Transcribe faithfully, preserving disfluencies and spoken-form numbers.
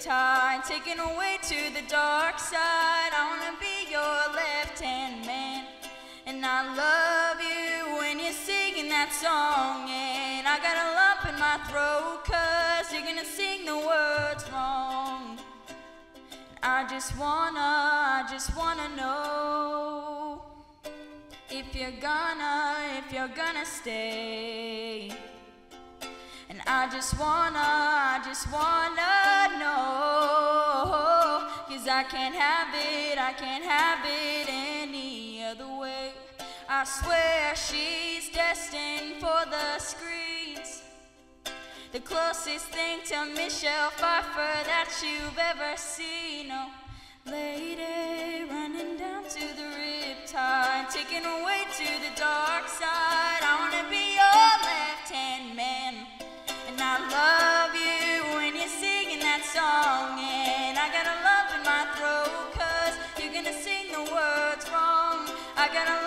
riptide, taken away to the dark side. I wanna be your left-hand man, and I love you when you're singing that song. And I got a lump in my throat, cause you're gonna sing the words wrong. I just wanna, I just wanna know if you're gonna, if you're gonna stay. And I just wanna, I just wanna know, cause I can't have it, I can't have it any other way. I swear she's destined for the screens, the closest thing to Michelle Pfeiffer that you've ever seen. Oh, lady, running down to the riptide, taken away to the dark side. I wanna be your left-hand man, and I love you when you're singing that song. And I got a lump in my throat, cause you're gonna sing the words wrong. I got a